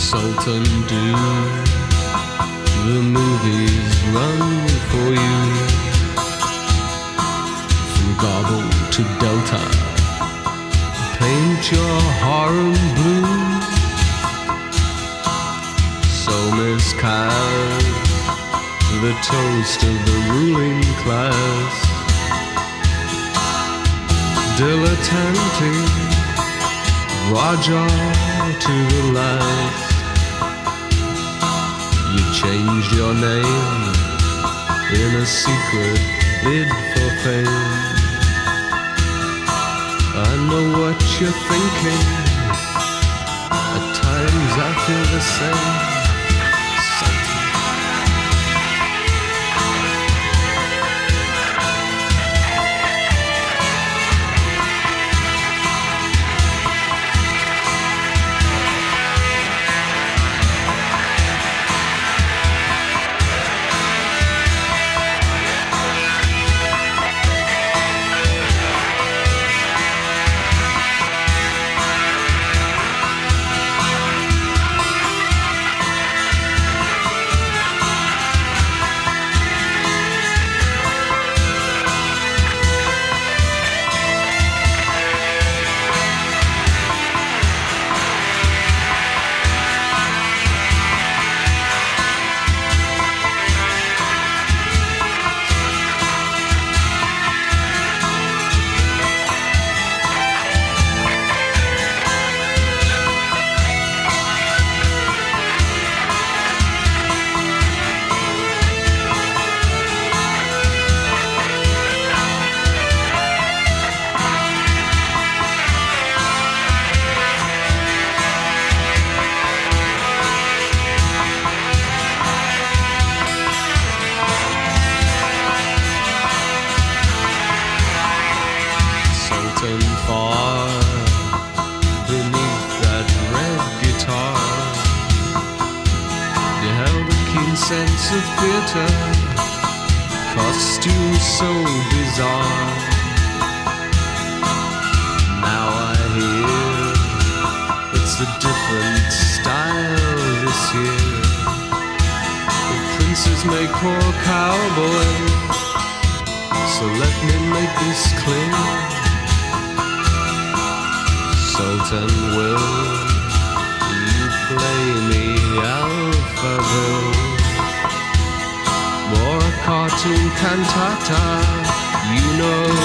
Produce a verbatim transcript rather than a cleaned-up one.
Sultan, do the movies run for you? From Gobble to Delta, paint your harem blue. So miscast, the toast of the ruling class. Dilettante, Raja to the last. You changed your name in a secret bid for fame. I know what you're thinking. At times I feel the same. Far beneath that red guitar, you held a keen sense of theater, costumes so bizarre. Now I hear it's a different style this year. The princes make poor cowboys, so let me make this clear. Sultan, will you play me Alphaville or a cartoon cantata? You know